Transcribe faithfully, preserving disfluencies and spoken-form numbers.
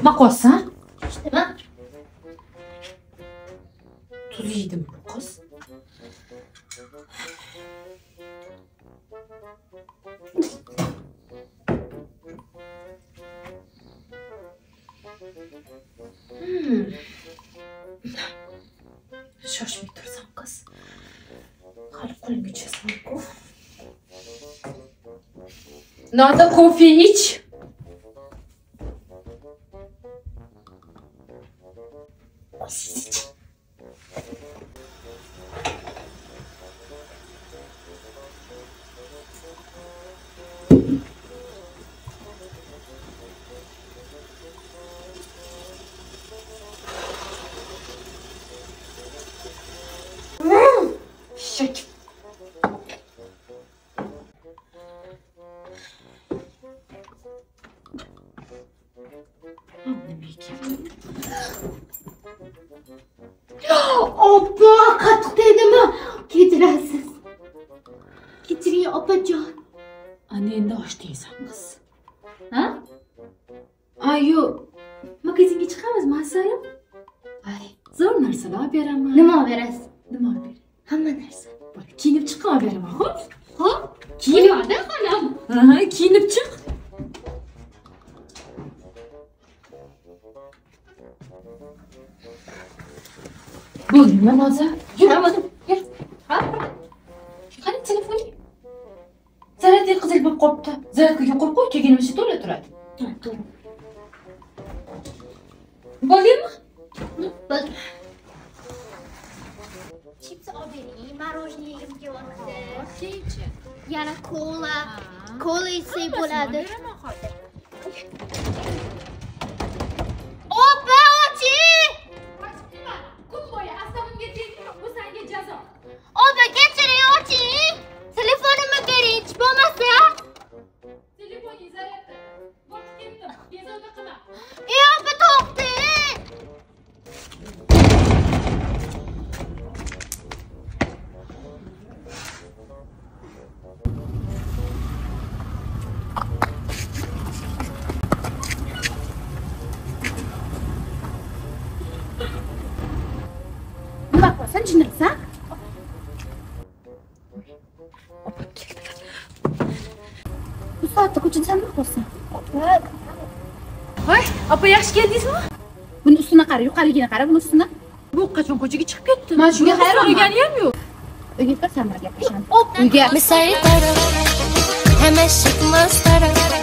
Maqolsan? İşte ben. Tuz yedim bu kız. Hmm. Shoshmay tursan qiz. Hali qo'limga tushasam-ku. Nada kofe iç. Siz için. Şek. Opa katık dedim mi? Getiresiz. Getiriyor opacan. Anne hoş değilsen kız. Ha? Ayo. Magazinga chiqamiz masalim. Ay, zo'r narsalar beraman. Nima olib berasiz? Nima olib beraman? Hamma narsa. Bo'ldi, kiyinib chiqib beraman, xo'p? Hop. Kiyinmadi xolam. Aha, kiyinib chiq. Bo'ldi, nima hozir? Yur, yur. Ha? Qani telefoni? Zaryadli qizil bo'lib qolibdi. Zaryadkaga qo'yib qo'y, kelganimizda to'la turadi. Ha, to'g'ri. Bo'ldimi? Bo'ldi. Chips olib bering, mороженое yegim kelyapti. Keychi. Yana kola. Kola ichsak bo'ladi. Opa, ochi! Kun bo'yi asabimga tegma, bu senga jazo. Opa, kechiring, ochi! Telefonimni bering, hech bo'lmasa. Telefoning zaryadda. Bo'lib ketdim. Bezovta qilma. Ey, opa, to'xta! Nima qilasan, jinnisan? Bu soatda ko'chada nima qilasan? Voy, opa yaxshi keldingizmi? Buni ustuna qara, yuqoriligini qara, buni ustuna. Bu qachon ko'chaga chiqib ketdi? Men shunga hayron bo'lganim ham yo'q. Uyga kirsan, birga gaplashamiz. Uyga. مسيطرة همشيك مسطرة